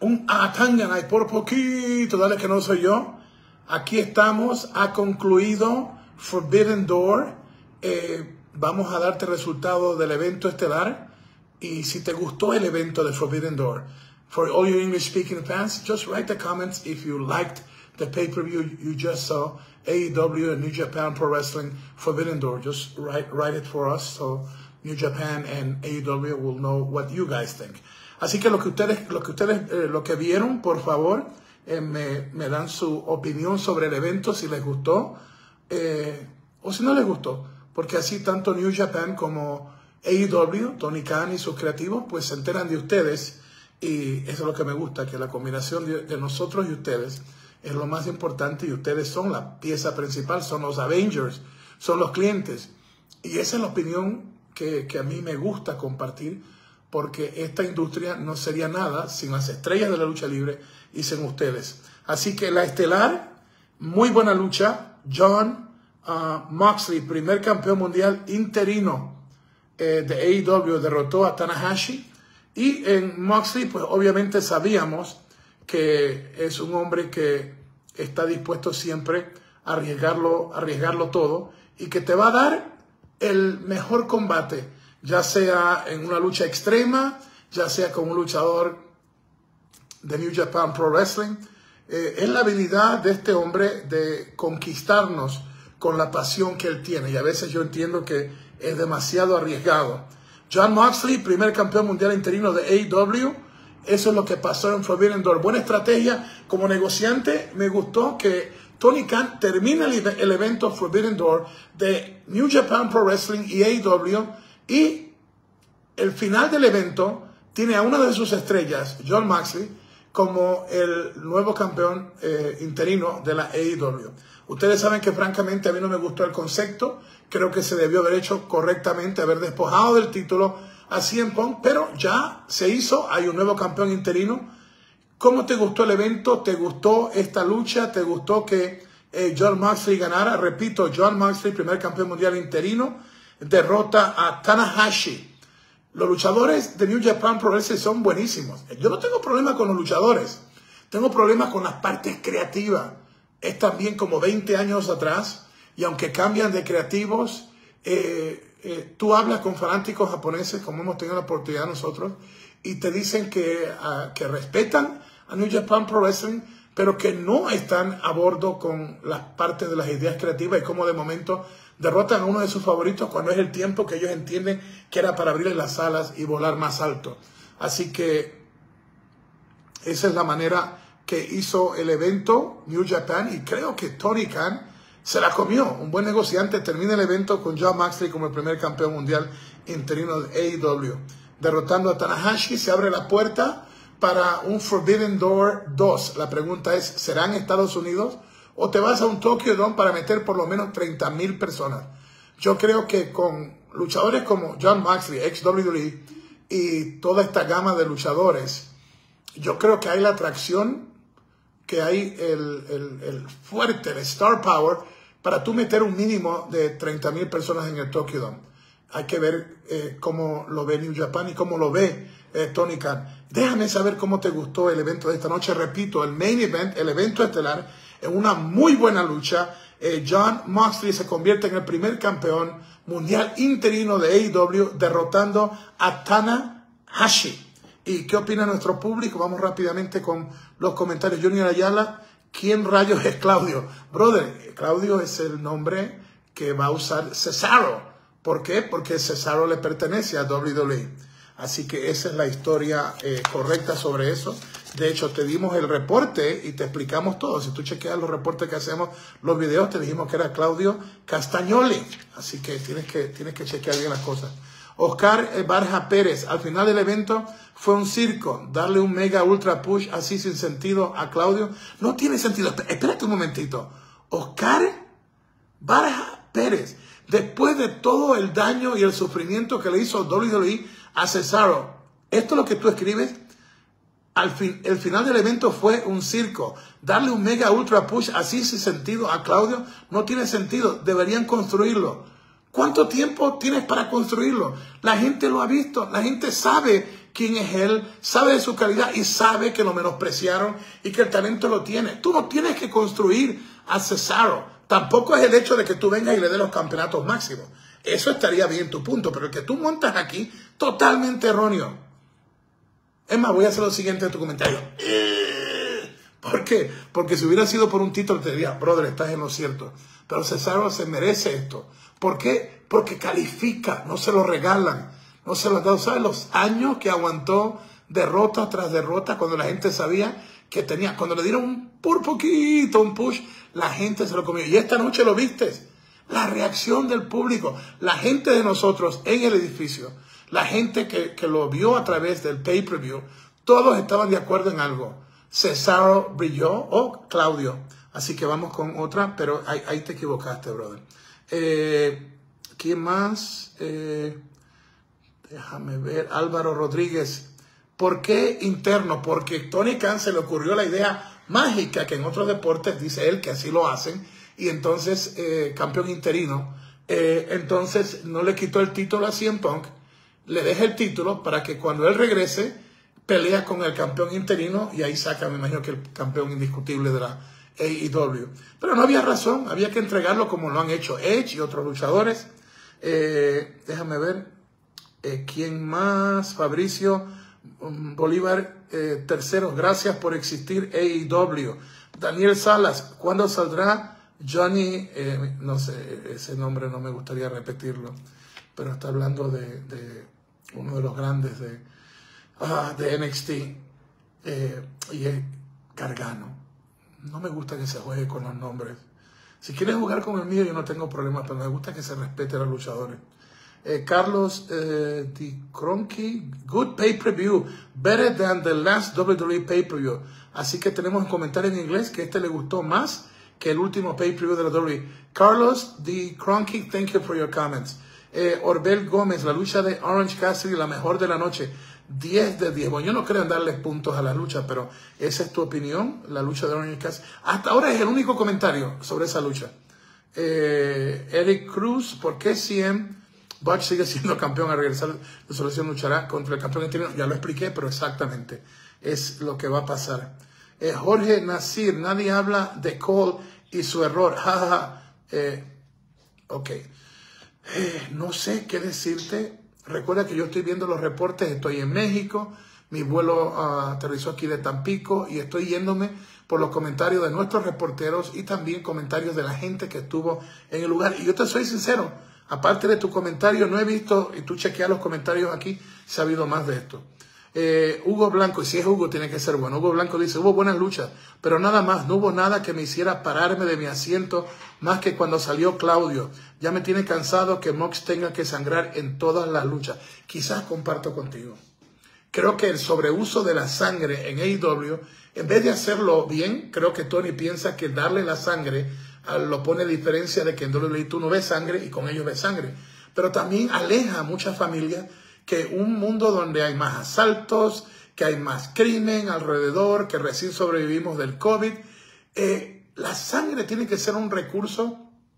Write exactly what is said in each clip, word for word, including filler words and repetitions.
un Atanganay por poquito, dale que no soy yo. Aquí estamos, ha concluido Forbidden Door. Eh, vamos a darte resultado del evento estelar. Y si te gustó el evento de Forbidden Door, for all your English speaking fans, just write the comments if you liked the pay-per-view you just saw, A E W and New Japan Pro Wrestling Forbidden Door. Just write, write it for us so New Japan and A E W will know what you guys think. Así que lo que ustedes, lo que ustedes, eh, lo que vieron, por favor, eh, me, me dan su opinión sobre el evento, si les gustó, eh, o si no les gustó, porque así tanto New Japan como A E W, Tony Khan y sus creativos, pues se enteran de ustedes, y eso es lo que me gusta, que la combinación de, de nosotros y ustedes es lo más importante, y ustedes son la pieza principal, son los Avengers, son los clientes, y esa es la opinión que, que a mí me gusta compartir, porque esta industria no sería nada sin las estrellas de la lucha libre y sin ustedes. Así que la estelar, muy buena lucha. Jon uh, Moxley, primer campeón mundial interino eh, de A E W, derrotó a Tanahashi. Y en Moxley, pues obviamente sabíamos que es un hombre que está dispuesto siempre a arriesgarlo, a arriesgarlo todo, y que te va a dar el mejor combate, ya sea en una lucha extrema, ya sea con un luchador de New Japan Pro Wrestling. Eh, es la habilidad de este hombre de conquistarnos con la pasión que él tiene, y a veces yo entiendo que es demasiado arriesgado. Jon Moxley, primer campeón mundial interino de A E W, eso es lo que pasó en Forbidden Door. Buena estrategia como negociante. Me gustó que Tony Khan termina el, el evento Forbidden Door de New Japan Pro Wrestling y A E W, y el final del evento tiene a una de sus estrellas, Jon Moxley, como el nuevo campeón eh, interino de la A E W. Ustedes saben que francamente a mí no me gustó el concepto. Creo que se debió haber hecho correctamente, haber despojado del título a C M Punk, pero ya se hizo, hay un nuevo campeón interino. ¿Cómo te gustó el evento? ¿Te gustó esta lucha? ¿Te gustó que eh, Jon Moxley ganara? Repito, Jon Moxley, primer campeón mundial interino, derrota a Tanahashi. Los luchadores de New Japan Pro Wrestling son buenísimos. Yo no tengo problema con los luchadores. Tengo problemas con las partes creativas. Es también como veinte años atrás. Y aunque cambian de creativos, eh, eh, tú hablas con fanáticos japoneses, como hemos tenido la oportunidad nosotros, y te dicen que, uh, que respetan a New Japan Pro Wrestling, pero que no están a bordo con las partes de las ideas creativas, y como de momento derrotan a uno de sus favoritos cuando es el tiempo que ellos entienden que era para abrirles las alas y volar más alto. Así que esa es la manera que hizo el evento New Japan, y creo que Tony Khan se la comió. Un buen negociante. Termina el evento con Jon Moxley como el primer campeón mundial interino de A E W, derrotando a Tanahashi. Se abre la puerta para un Forbidden Door dos. La pregunta es, ¿será en Estados Unidos o te vas a un Tokyo Dome para meter por lo menos treinta mil personas? Yo creo que con luchadores como Jon Moxley, ex W W E, y toda esta gama de luchadores, yo creo que hay la atracción, que hay el, el, el fuerte, el star power, para tú meter un mínimo de treinta mil personas en el Tokyo Dome. Hay que ver eh, cómo lo ve New Japan y cómo lo ve eh, Tony Khan. Déjame saber cómo te gustó el evento de esta noche. Repito, el main event, el evento estelar, en una muy buena lucha. Eh, Jon Moxley se convierte en el primer campeón mundial interino de A E W, derrotando a Tanahashi. ¿Y qué opina nuestro público? Vamos rápidamente con los comentarios. Junior Ayala, ¿quién rayos es Claudio? Brother, Claudio es el nombre que va a usar Cesaro. ¿Por qué? Porque Cesaro le pertenece a W W E. Así que esa es la historia eh, correcta sobre eso. De hecho, te dimos el reporte y te explicamos todo. Si tú chequeas los reportes que hacemos, los videos, te dijimos que era Claudio Castagnoli. Así que tienes que, tienes que chequear bien las cosas. Oscar Barja Pérez, al final del evento fue un circo. Darle un mega ultra push así sin sentido a Claudio no tiene sentido. Espérate un momentito. Oscar Barja Pérez, después de todo el daño y el sufrimiento que le hizo W W E a Cesaro, esto es lo que tú escribes. Al fin, el final del evento fue un circo. Darle un mega ultra push así sin sentido a Claudio no tiene sentido. Deberían construirlo. ¿Cuánto tiempo tienes para construirlo? La gente lo ha visto. La gente sabe quién es él, sabe de su calidad y sabe que lo menospreciaron y que el talento lo tiene. Tú no tienes que construir a Cesaro. Tampoco es el hecho de que tú vengas y le des los campeonatos máximos. Eso estaría bien tu punto, pero el que tú montas aquí, totalmente erróneo. Es más, voy a hacer lo siguiente en tu comentario. ¿Por qué? Porque si hubiera sido por un título te diría, brother, estás en lo cierto. Pero Cesaro se merece esto. ¿Por qué? Porque califica, no se lo regalan. No se lo han dado. ¿Sabes los años que aguantó derrota tras derrota cuando la gente sabía que tenía? Cuando le dieron un por poquito, un push, la gente se lo comió. Y esta noche lo viste. La reacción del público, la gente de nosotros en el edificio, la gente que, que lo vio a través del pay-per-view, todos estaban de acuerdo en algo. Cesaro brilló o Claudio. Así que vamos con otra, pero ahí, ahí te equivocaste, brother. Eh, ¿Quién más? Eh, déjame ver. Álvaro Rodríguez. ¿Por qué interno? Porque Tony Khan se le ocurrió la idea mágica que en otros deportes dice él que así lo hacen. Y entonces, eh, campeón interino, eh, entonces no le quitó el título a C M Punk, le deja el título para que cuando él regrese, pelea con el campeón interino y ahí saca, me imagino que el campeón indiscutible de la A E W. Pero no había razón, había que entregarlo como lo han hecho Edge y otros luchadores. Eh, déjame ver, eh, ¿quién más? Fabricio um, Bolívar, eh, tercero, gracias por existir A E W. Daniel Salas, ¿cuándo saldrá Johnny? Eh, no sé, ese nombre no me gustaría repetirlo, pero está hablando de, de uno de los grandes de, ah, de N X T, eh, y es Gargano. No me gusta que se juegue con los nombres. Si quieres jugar con el mío, yo no tengo problema, pero me gusta que se respete a los luchadores. Eh, Carlos eh, Di Cronky, good pay-per-view, better than the last W W E pay-per-view. Así que tenemos un comentario en inglés que este le gustó más que el último pay-per-view de la W W E. Carlos Di Cronky, thank you for your comments. Eh, Orbel Gómez, la lucha de Orange Cassidy, la mejor de la noche. diez de diez. Bueno, yo no creo en darles puntos a la lucha, pero esa es tu opinión, la lucha de Orange Cassidy. Hasta ahora es el único comentario sobre esa lucha. Eh, Eric Cruz, ¿por qué C M Butch sigue siendo campeón? A regresar de solución luchará contra el campeón interino? Ya lo expliqué, pero exactamente es lo que va a pasar. Eh, Jorge Nasir, nadie habla de Cole y su error. Ja, ja, ja. Eh, ok. Eh, no sé qué decirte. Recuerda que yo estoy viendo los reportes, estoy en México, mi vuelo uh, aterrizó aquí de Tampico y estoy yéndome por los comentarios de nuestros reporteros y también comentarios de la gente que estuvo en el lugar. Y yo te soy sincero, aparte de tu comentario, no he visto, y tú chequeas los comentarios aquí, si ha habido más de esto. Eh, Hugo Blanco, y si es Hugo tiene que ser bueno. Hugo Blanco dice, hubo buenas luchas, pero nada más, no hubo nada que me hiciera pararme de mi asiento más que cuando salió Claudio. Ya me tiene cansado que Mox tenga que sangrar en todas las luchas. Quizás comparto contigo. Creo que el sobreuso de la sangre en A E W, en vez de hacerlo bien, creo que Tony piensa que darle la sangre uh, lo pone a diferencia de que en W W E tú no ves sangre y con ellos ves sangre. Pero también aleja a muchas familias que un mundo donde hay más asaltos, que hay más crimen alrededor, que recién sobrevivimos del COVID. Eh, la sangre tiene que ser un recurso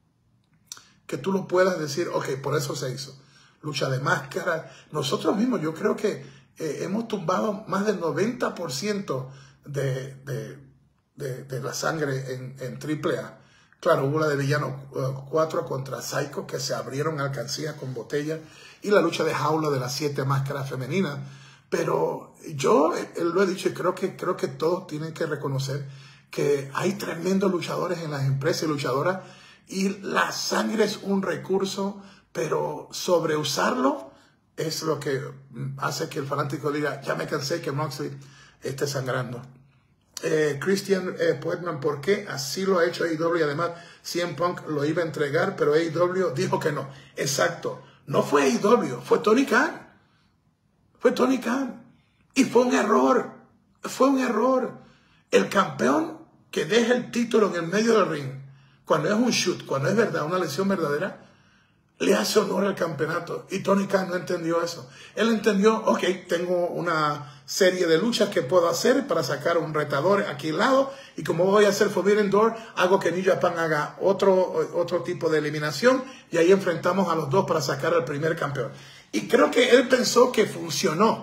que tú lo puedas decir, ok, por eso se hizo. Lucha de máscara. Nosotros mismos, yo creo que eh, hemos tumbado más del noventa por ciento de, de, de, de la sangre en, en triple A. Claro, hubo la de Villano uh, cuatro contra Psycho, que se abrieron alcancías con botellas, y la lucha de jaula de las siete máscaras femeninas. Pero yo eh, lo he dicho y creo que, creo que todos tienen que reconocer que hay tremendos luchadores en las empresas y luchadoras, y la sangre es un recurso, pero sobreusarlo es lo que hace que el fanático diga, ya me cansé que Moxley esté sangrando. Eh, Christian eh, Poetman, ¿por qué? Así lo ha hecho A E W y además C M Punk lo iba a entregar, pero A E W dijo que no. Exacto. No fue A E W, fue Tony Khan. Fue Tony Khan. Y fue un error. Fue un error. El campeón que deja el título en el medio del ring, cuando es un shoot, cuando es verdad, una lesión verdadera, le hace honor al campeonato. Y Tony Khan no entendió eso. Él entendió, ok, tengo una serie de luchas que puedo hacer para sacar un retador aquí al lado, y como voy a hacer Forbidden Door, hago que New Japan haga otro, otro tipo de eliminación, y ahí enfrentamos a los dos para sacar al primer campeón. Y creo que él pensó que funcionó,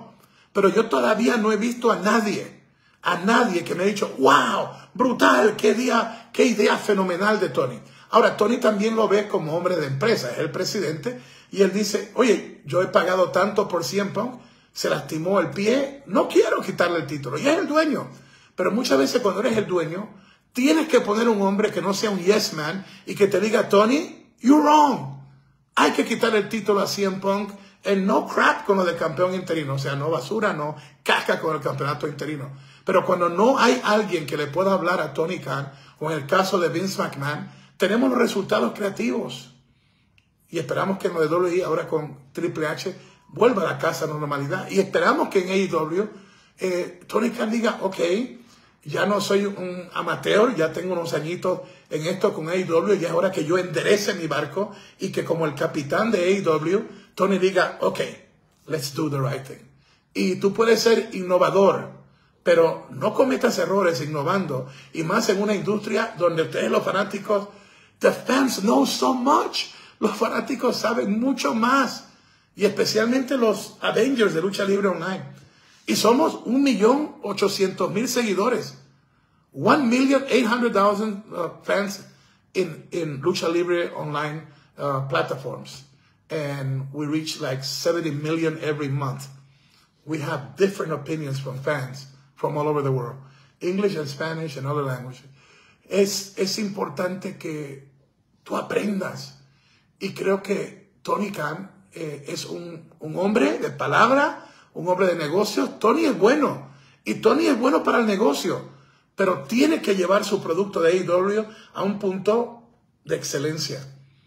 Pero yo todavía no he visto a nadie, a nadie que me ha dicho, wow, brutal, qué día, qué idea fenomenal de Tony. Ahora, Tony también lo ve como hombre de empresa, es el presidente, y él dice, oye, yo he pagado tanto por C M Punk, se lastimó el pie, no quiero quitarle el título, y es el dueño. Pero muchas veces cuando eres el dueño, tienes que poner un hombre que no sea un yes man y que te diga, Tony, you're wrong. Hay que quitar el título a C M Punk, el no crap con lo de campeón interino, o sea, no basura, no caca con el campeonato interino. Pero cuando no hay alguien que le pueda hablar a Tony Khan, o en el caso de Vince McMahon, tenemos los resultados creativos. Y esperamos que en lo de W W E, ahora con Triple H, vuelva a la casa a la normalidad. Y esperamos que en A E W eh, Tony Khan diga, ok, ya no soy un amateur, ya tengo unos añitos en esto con A E W, y es hora que yo enderece mi barco y que como el capitán de A E W, Tony diga, ok, let's do the right thing. Y tú puedes ser innovador, pero no cometas errores innovando, y más en una industria donde ustedes los fanáticos, the fans know so much. Los fanáticos saben mucho más, y especialmente los Avengers de Lucha Libre Online. Y somos un millón ochocientos mil seguidores. One million eight hundred thousand uh, fans in, in Lucha Libre Online uh, platforms. And we reach like seventy million every month. We have different opinions from fans from all over the world. English and Spanish and other languages. Es, es importante que tú aprendas. Y creo que Tony Khan eh, es un, un hombre de palabra, un hombre de negocios. Tony es bueno. Y Tony es bueno para el negocio. Pero tiene que llevar su producto de A E W a un punto de excelencia.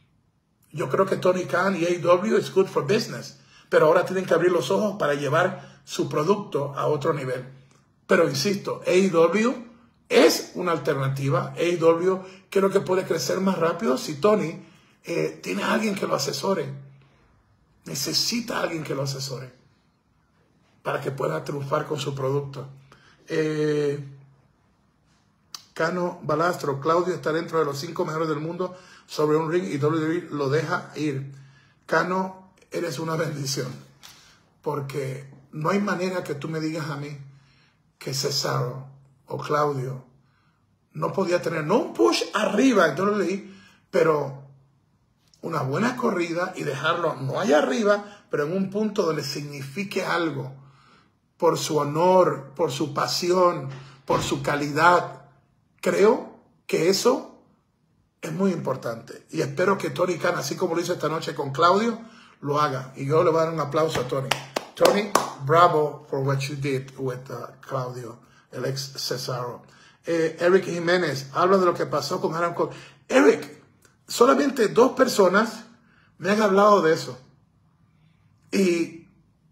Yo creo que Tony Khan y A E W es good for business. Pero ahora tienen que abrir los ojos para llevar su producto a otro nivel. Pero insisto, A E W es una alternativa. A E W creo que puede crecer más rápido si Tony eh, tiene a alguien que lo asesore. Necesita a alguien que lo asesore para que pueda triunfar con su producto. Eh, Cano Balastro, Claudio está dentro de los cinco mejores del mundo sobre un ring y W W E lo deja ir. Cano, eres una bendición, porque no hay manera que tú me digas a mí que Cesaro o Claudio no podía tener, no un push arriba en W W E, pero una buena corrida y dejarlo no allá arriba, pero en un punto donde signifique algo, por su honor, por su pasión, por su calidad. Creo que eso es muy importante. Y espero que Tony Khan, así como lo hizo esta noche con Claudio, lo haga. Y yo le voy a dar un aplauso a Tony. Tony, bravo for what you did with uh, Claudio, el ex Cesaro. Eh, Eric Jiménez, habla de lo que pasó con Adam Cole. Eric, solamente dos personas me han hablado de eso. Y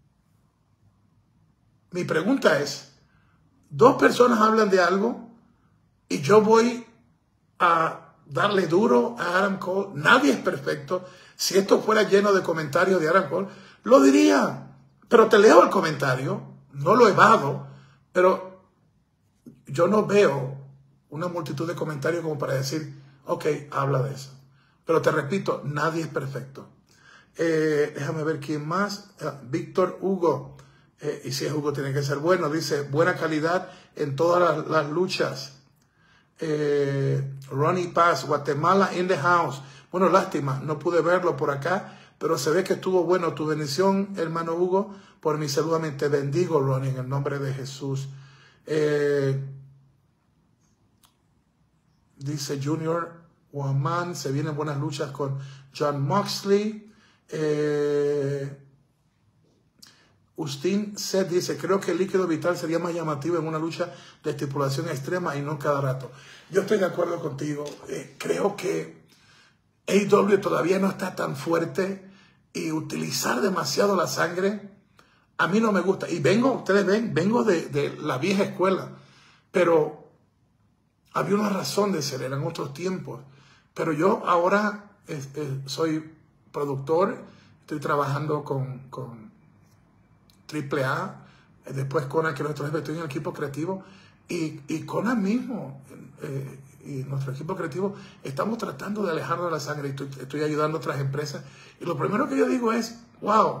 mi pregunta es, dos personas hablan de algo y yo voy a darle duro a Adam Cole. Nadie es perfecto. Si esto fuera lleno de comentarios de Adam Cole, lo diría. Pero te leo el comentario, no lo evado, pero yo no veo una multitud de comentarios como para decir, ok, habla de eso. Pero te repito, nadie es perfecto. Eh, déjame ver quién más. Eh, Víctor Hugo. Eh, y si es Hugo tiene que ser bueno. Dice, buena calidad en todas las, las luchas. Eh, Ronnie Paz, Guatemala in the house. Bueno, lástima, no pude verlo por acá, pero se ve que estuvo bueno. Tu bendición, hermano Hugo, por mi salud te bendigo, Ronnie, en el nombre de Jesús. Eh, dice Junior Guamán, se vienen buenas luchas con John Moxley. Eh, Justin Seth dice, creo que el líquido vital sería más llamativo en una lucha de estipulación extrema y no cada rato. Yo estoy de acuerdo contigo. Eh, creo que A E W todavía no está tan fuerte y utilizar demasiado la sangre a mí no me gusta. Y vengo, ustedes ven, vengo de, de la vieja escuela, pero había una razón de ser, eran otros tiempos. Pero yo ahora eh, eh, soy productor, estoy trabajando con... con Triple A, después Conan, que nuestro jefe, estoy en el equipo creativo, y, y Conan mismo, eh, y nuestro equipo creativo, estamos tratando de alejarnos de la sangre, y estoy, estoy ayudando a otras empresas, y lo primero que yo digo es, wow,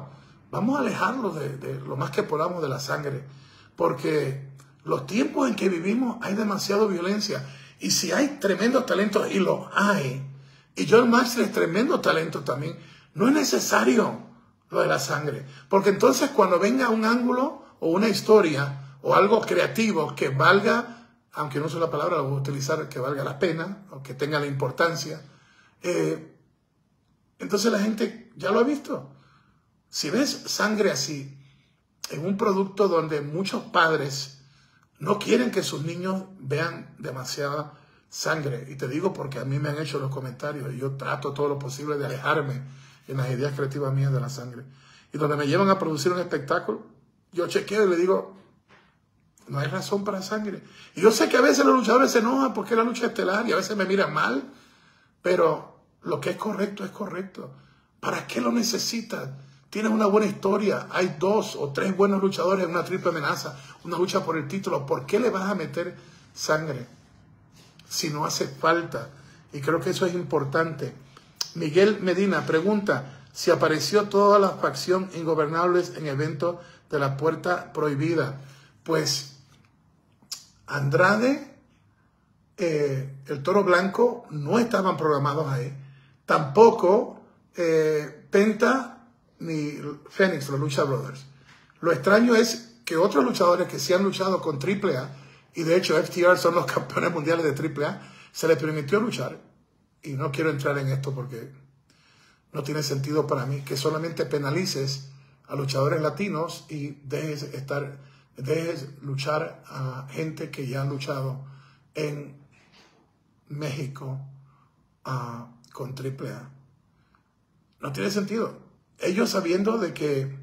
vamos a alejarlos de, de lo más que podamos de la sangre, porque los tiempos en que vivimos hay demasiada violencia. Y si hay tremendos talentos, y los hay, y Jon Moxley es tremendo talento también, no es necesario lo de la sangre. Porque entonces cuando venga un ángulo o una historia o algo creativo que valga, aunque no uso la palabra, lo voy a utilizar, que valga la pena o que tenga la importancia, eh, entonces la gente ya lo ha visto. Si ves sangre así en un producto donde muchos padres no quieren que sus niños vean demasiada sangre, y te digo porque a mí me han hecho los comentarios y yo trato todo lo posible de alejarme en las ideas creativas mías de la sangre, y donde me llevan a producir un espectáculo, yo chequeo y le digo, no hay razón para sangre. Y yo sé que a veces los luchadores se enojan porque es la lucha estelar y a veces me miran mal, pero lo que es correcto es correcto. ¿Para qué lo necesitas? Tienes una buena historia, hay dos o tres buenos luchadores en una triple amenaza, una lucha por el título. ¿Por qué le vas a meter sangre si no hace falta? Y creo que eso es importante. Miguel Medina pregunta si apareció toda la facción Ingobernables en evento de la Puerta Prohibida. Pues Andrade, eh, el Toro Blanco no estaban programados ahí. Tampoco eh, Penta ni Fénix, los Lucha Brothers. Lo extraño es que otros luchadores que sí han luchado con triple A, y de hecho F T R son los campeones mundiales de triple A, se les permitió luchar. Y no quiero entrar en esto porque no tiene sentido para mí que solamente penalices a luchadores latinos y dejes estar, dejes luchar a gente que ya han luchado en México uh, con triple A. No tiene sentido. Ellos sabiendo de que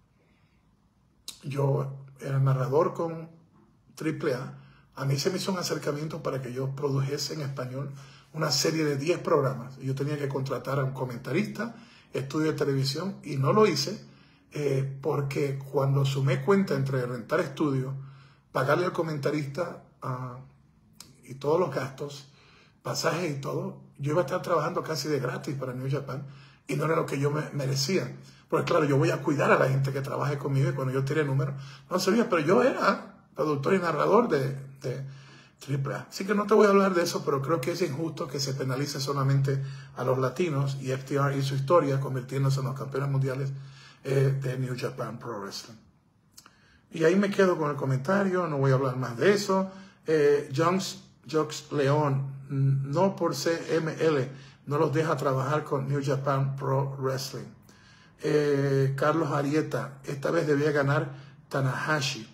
yo era narrador con triple A, a mí se me hizo un acercamiento para que yo produjese en español una serie de diez programas. Yo tenía que contratar a un comentarista, estudio de televisión, y no lo hice eh, porque cuando sumé cuenta entre rentar estudio, pagarle al comentarista uh, y todos los gastos, pasajes y todo, yo iba a estar trabajando casi de gratis para New Japan. Y no era lo que yo me merecía. Porque claro, yo voy a cuidar a la gente que trabaje conmigo y cuando yo tire números, no sabía, pero yo era productor y narrador de, de triple A. Así que no te voy a hablar de eso, pero creo que es injusto que se penalice solamente a los latinos, y F T R hizo historia convirtiéndose en los campeones mundiales eh, de New Japan Pro Wrestling. Y ahí me quedo con el comentario, no voy a hablar más de eso. Eh, Jones, Jox León, no por C M L, no los deja trabajar con New Japan Pro Wrestling. Eh, Carlos Arieta, esta vez debía ganar Tanahashi.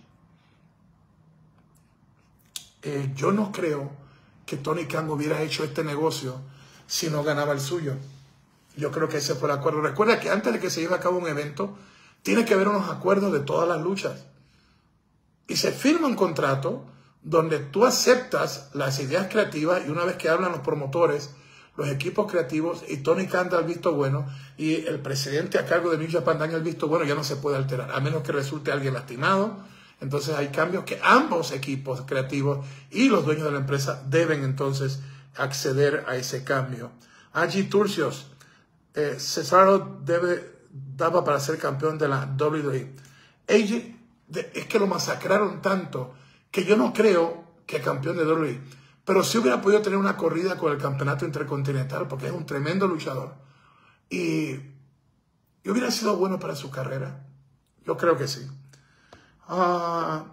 Eh, yo no creo que Tony Khan hubiera hecho este negocio si no ganaba el suyo. Yo creo que ese fue el acuerdo. Recuerda que antes de que se lleve a cabo un evento, tiene que haber unos acuerdos de todas las luchas. Y se firma un contrato donde tú aceptas las ideas creativas, y una vez que hablan los promotores, los equipos creativos, y Tony Khan da el visto bueno, y el presidente a cargo de New Japan da el visto bueno, ya no se puede alterar, a menos que resulte alguien lastimado. Entonces hay cambios que ambos equipos creativos y los dueños de la empresa deben entonces acceder a ese cambio. Angie Turcios, eh, Cesaro debe, daba para ser campeón de la W W E. A J, de, es que lo masacraron tanto que yo no creo que campeón de W W E. Pero sí hubiera podido tener una corrida con el campeonato intercontinental porque es un tremendo luchador. Y, y hubiera sido bueno para su carrera. Yo creo que sí. Uh,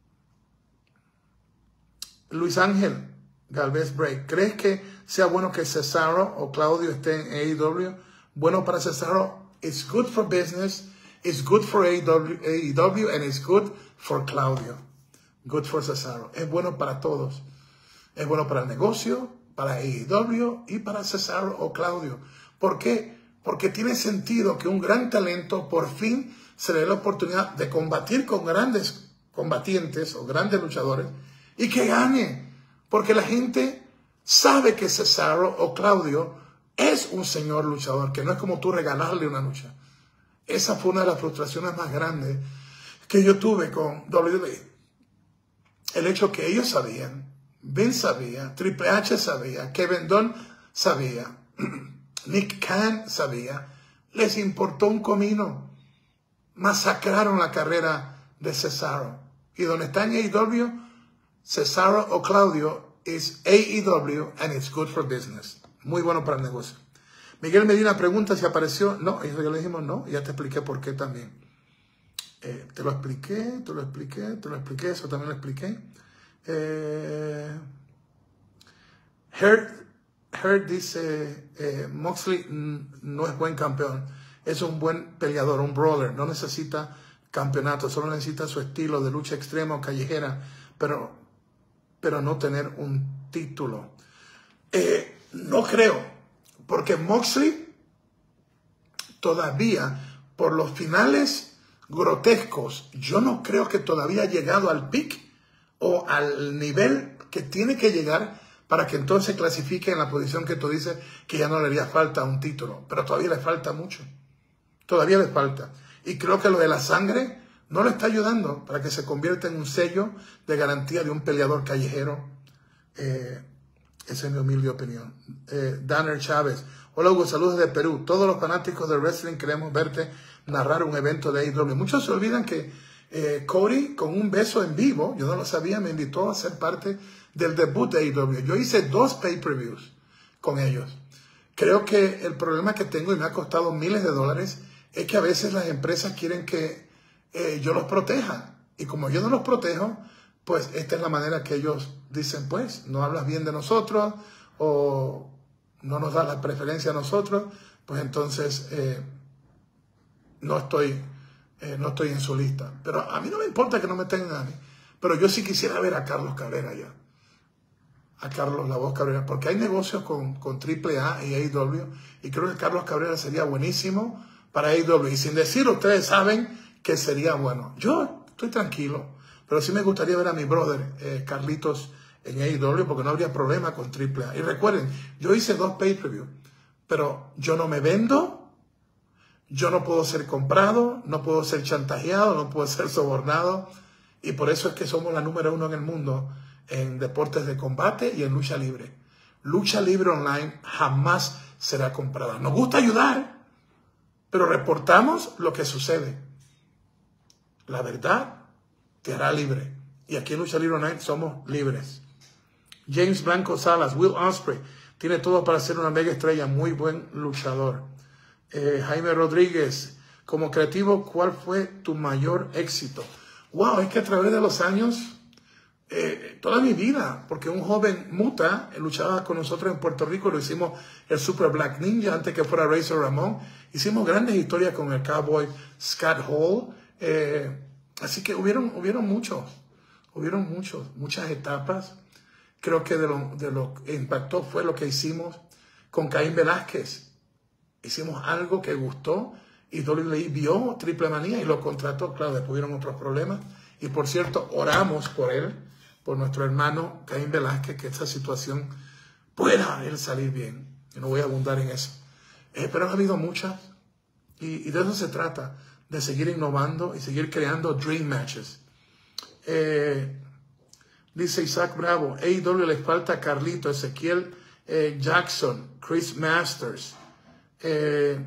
Luis Ángel Galvez Break, ¿crees que sea bueno que Cesaro o Claudio estén en A E W? Bueno para Cesaro, it's good for business, it's good for A E W, and it's good for Claudio. Good for Cesaro. Es bueno para todos. Es bueno para el negocio, para A E W y para Cesaro o Claudio. ¿Por qué? Porque tiene sentido que un gran talento por fin se le dé la oportunidad de combatir con grandes combatientes o grandes luchadores y que gane. Porque la gente sabe que Cesaro o Claudio es un señor luchador, que no es como tú regalarle una lucha. Esa fue una de las frustraciones más grandes que yo tuve con W W E. El hecho que ellos sabían, Vince sabía, Triple H sabía, Kevin Dunn sabía, Nick Khan sabía, les importó un comino. masacraron la carrera de Cesaro. Y donde está en A E W, Cesaro o Claudio es A E W and it's good for business. Muy bueno para el negocio. Miguel Medina pregunta si apareció. No, y yo le dijimos no, y ya te expliqué por qué también. Eh, te lo expliqué, te lo expliqué, te lo expliqué, eso también lo expliqué. Eh, Hurt, Hurt dice, eh, Moxley no es buen campeón, es un buen peleador, un brawler, no necesita campeonato, solo necesita su estilo de lucha extrema o callejera, pero, pero no tener un título. Eh, no creo, porque Moxley todavía, por los finales grotescos, yo no creo que todavía ha llegado al pic o al nivel que tiene que llegar para que entonces clasifique en la posición que tú dices que ya no le haría falta un título, pero todavía le falta mucho, todavía le falta. Y creo que lo de la sangre no le está ayudando para que se convierta en un sello de garantía de un peleador callejero. Eh, esa es mi humilde opinión. Eh, Danner Chávez. Hola Hugo, saludos de Perú. Todos los fanáticos del wrestling queremos verte narrar un evento de A E W. Muchos se olvidan que eh, Cody, con un beso en vivo, yo no lo sabía, me invitó a ser parte del debut de A E W. Yo hice dos pay-per-views con ellos. Creo que el problema que tengo, y me ha costado miles de dólares, es que a veces las empresas quieren que eh, yo los proteja. Y como yo no los protejo, pues esta es la manera que ellos dicen, pues, no hablas bien de nosotros o no nos das la preferencia a nosotros, pues entonces eh, no, estoy, eh, no estoy en su lista. Pero a mí no me importa que no me tengan a mí. Pero yo sí quisiera ver a Carlos Cabrera ya. A Carlos La Voz Cabrera, porque hay negocios con, con triple A y A E W, y creo que Carlos Cabrera sería buenísimo para A E W. Y sin decir, ustedes saben que sería bueno. Yo estoy tranquilo, pero sí me gustaría ver a mi brother eh, Carlitos en A E W, porque no habría problema con triple A. Y recuerden, yo hice dos pay-per-view, pero yo no me vendo, yo no puedo ser comprado, no puedo ser chantajeado, no puedo ser sobornado, y por eso es que somos la número uno en el mundo en deportes de combate y en lucha libre. Lucha libre online jamás será comprada. Nos gusta ayudar, pero reportamos lo que sucede. La verdad te hará libre. Y aquí en Lucha Libre Online somos libres. James Blanco Salas, Will Ospreay, tiene todo para ser una mega estrella, muy buen luchador. Eh, Jaime Rodríguez, como creativo, ¿cuál fue tu mayor éxito? Wow, es que a través de los años, eh, toda mi vida, porque un joven Muta eh, luchaba con nosotros en Puerto Rico, lo hicimos el Super Black Ninja antes que fuera Razor Ramón, hicimos grandes historias con el Cowboy Scott Hall, eh, así que hubieron, hubieron muchos, hubieron muchos, muchas etapas. Creo que de lo, de lo que impactó fue lo que hicimos con Caín Velázquez. Hicimos algo que gustó y W W E vio Triple Manía y lo contrató. Claro, después hubieron otros problemas. Y por cierto, oramos por él, por nuestro hermano Caín Velázquez, que esta situación pueda él salir bien. Y no voy a abundar en eso. Eh, pero han habido muchas. Y, y de eso se trata, de seguir innovando y seguir creando dream matches. Eh, Dice Isaac Bravo, A E W le falta Carlito, Ezequiel eh, Jackson, Chris Masters. Eh,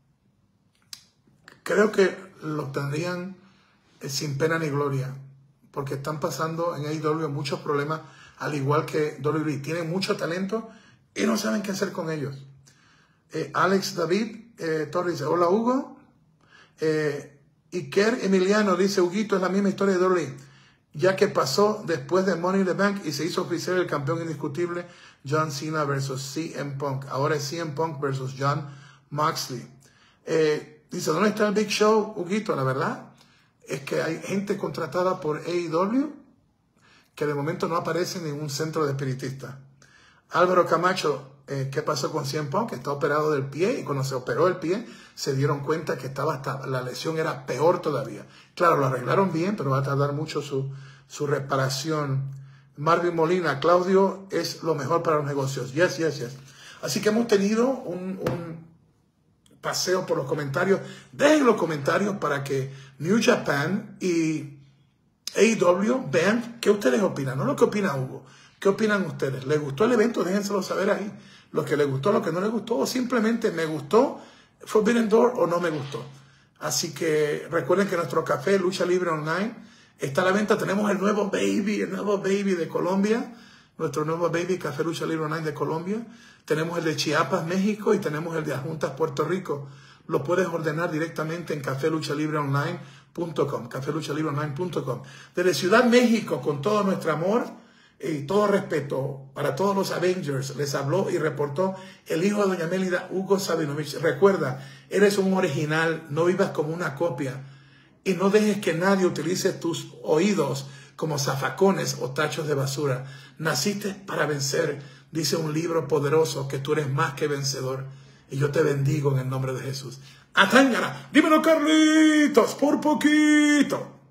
creo que lo tendrían eh, sin pena ni gloria, porque están pasando en A E W muchos problemas, al igual que W W E. Tienen mucho talento y no saben qué hacer con ellos. Eh, Alex David eh, Torres dice, hola Hugo. Eh, Iker Emiliano dice, Huguito, es la misma historia de W W E. Ya que pasó después de Money in the Bank y se hizo oficial el campeón indiscutible John Cena versus C M Punk. Ahora es C M Punk versus John Moxley. Eh, dice, ¿dónde está el Big Show, Huguito? La verdad es que hay gente contratada por A E W que de momento no aparece en ningún centro de espiritistas. Álvaro Camacho, eh, ¿qué pasó con C M Punk? Está operado del pie, y cuando se operó el pie se dieron cuenta que estaba hasta, la lesión era peor todavía. Claro, lo arreglaron bien, pero va a tardar mucho su, su reparación. Marvin Molina, Claudio es lo mejor para los negocios. Yes, yes, yes. Así que hemos tenido un, un paseo por los comentarios. Dejen los comentarios para que New Japan y A E W vean qué ustedes opinan, no lo que opina Hugo. ¿Qué opinan ustedes? ¿Les gustó el evento? Déjenselo saber ahí. Lo que les gustó, lo que no les gustó, o simplemente me gustó Forbidden Door o no me gustó. Así que recuerden que nuestro café Lucha Libre Online está a la venta. Tenemos el nuevo baby, el nuevo baby de Colombia. Nuestro nuevo baby, Café Lucha Libre Online de Colombia. Tenemos el de Chiapas, México, y tenemos el de Adjuntas, Puerto Rico. Lo puedes ordenar directamente en café lucha libre online punto com, café lucha libre online punto com. Desde Ciudad México, con todo nuestro amor y todo respeto para todos los Avengers, les habló y reportó el hijo de doña Mélida, Hugo Sabinovich. Recuerda, eres un original, no vivas como una copia y no dejes que nadie utilice tus oídos como zafacones o tachos de basura. Naciste para vencer, dice un libro poderoso, que tú eres más que vencedor. Y yo te bendigo en el nombre de Jesús. ¡Atángara! ¡Dímelo, Carlitos! ¡Por poquito!